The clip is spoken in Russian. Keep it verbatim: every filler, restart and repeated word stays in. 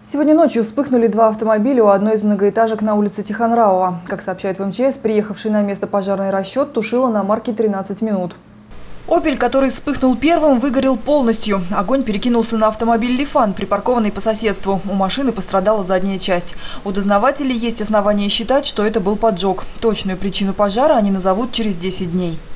Сегодня ночью вспыхнули два автомобиля у одной из многоэтажек на улице Тихонравова. Как сообщают в МЧС, приехавший на место пожарный расчет тушил иномарки тринадцать минут. «Опель», который вспыхнул первым, выгорел полностью. Огонь перекинулся на автомобиль «Лифан», припаркованный по соседству. У машины пострадала задняя часть. У дознавателей есть основания считать, что это был поджог. Точную причину пожара они назовут через десять дней.